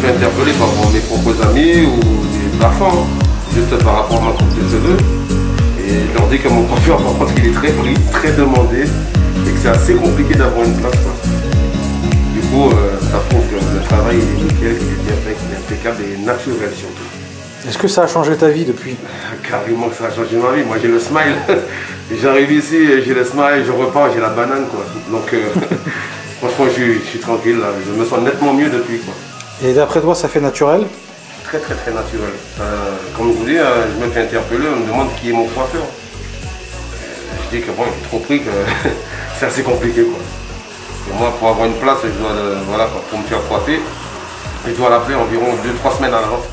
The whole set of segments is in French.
fait interpeller par mes propres amis ou des enfants, juste par rapport à ma coupe de cheveux. Et je leur dis que mon coiffeur, par contre, il est très pris, très demandé et que c'est assez compliqué d'avoir une place, quoi. Du coup, ça prouve que le travail est nickel, qu'il est bien fait, qu'il est impeccable et naturel surtout. Est-ce que ça a changé ta vie depuis? Carrément que ça a changé ma vie. Moi j'ai le smile. J'arrive ici, j'ai le smile, je repars, j'ai la banane, quoi. Donc franchement je suis tranquille là. Je me sens nettement mieux depuis, quoi. Et d'après toi ça fait naturel? Très naturel. Comme je vous dis, je me fais interpeller, on me demande qui est mon coiffeur. Je dis que bon, j'ai trop pris que c'est assez compliqué, quoi. Et moi pour avoir une place, je dois, voilà, pour me faire coiffer, je dois l'appeler environ 2-3 semaines à l'avance.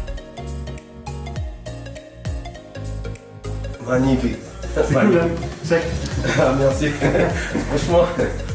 Magnifique. C'est cool, hein? Sec. Ah, merci. Franchement.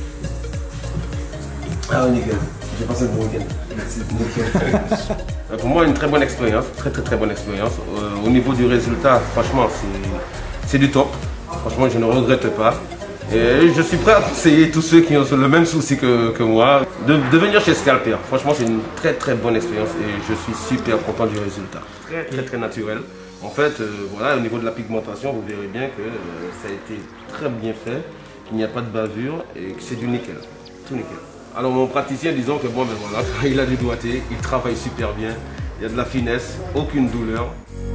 Ah oui, nickel. J'ai passé un bon week-end. Merci. Nickel. Pour moi, une très bonne expérience. Très bonne expérience. Au niveau du résultat, franchement, c'est du top. Franchement, je ne regrette pas. Et je suis prêt à conseiller tous ceux qui ont le même souci que moi de venir chez Scalper. Franchement, c'est une très bonne expérience et je suis super content du résultat. Très naturel. En fait, voilà, au niveau de la pigmentation, vous verrez bien que ça a été très bien fait, qu'il n'y a pas de bavure et que c'est du nickel, tout nickel. Alors mon praticien, disons que bon, ben voilà, il a du doigté, il travaille super bien, il y a de la finesse, aucune douleur.